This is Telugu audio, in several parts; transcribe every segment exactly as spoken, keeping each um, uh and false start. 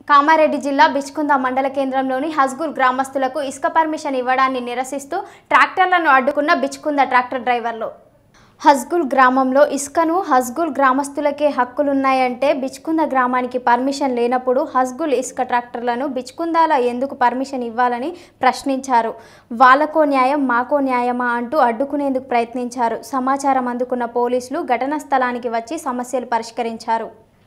కామారెడ్డి జిల్లా బిచ్కుంద మండల కేంద్రంలోని హస్గుల్ గ్రామస్తులకు ఇసుక పర్మిషన్ ఇవ్వడాన్ని నిరసిస్తూ ట్రాక్టర్లను అడ్డుకున్న బిచ్కుంద ట్రాక్టర్ డ్రైవర్లు. హస్గుల్ గ్రామంలో ఇసుకను హస్గుల్ గ్రామస్తులకే హక్కులున్నాయంటే బిచ్కుంద గ్రామానికి పర్మిషన్ లేనప్పుడు హస్గుల్ ఇసుక ట్రాక్టర్లను బిచ్కుందాల ఎందుకు పర్మిషన్ ఇవ్వాలని ప్రశ్నించారు. వాళ్ళకో న్యాయం మాకో న్యాయమా అంటూ అడ్డుకునేందుకు ప్రయత్నించారు. సమాచారం అందుకున్న పోలీసులు ఘటనా స్థలానికి వచ్చి సమస్యలు పరిష్కరించారు.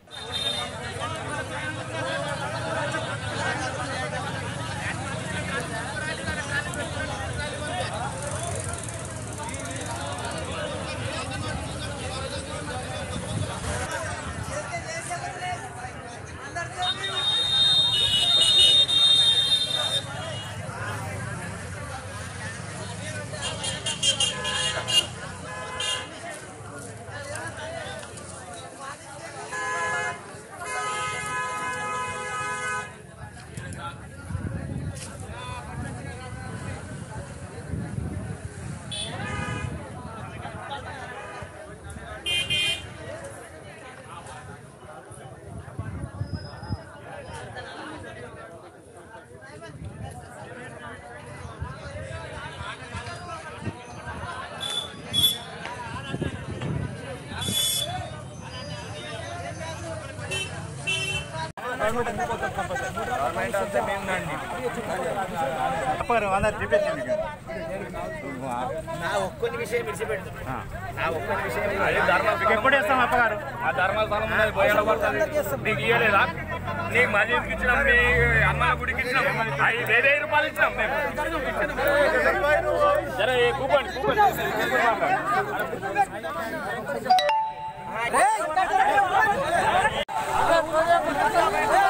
ఎప్పుడేస్తాం అప్పగారు ఆ ధర్మస్థలం నీకు ఇవ్వలేదా? నీకు మసీద్కి ఇచ్చినాం, మీ అమ్మ గుడికి ఇచ్చినాం, అవి వేరే రూపాయలు ఇచ్చినాం మేము. సరే కూపండి కూపండి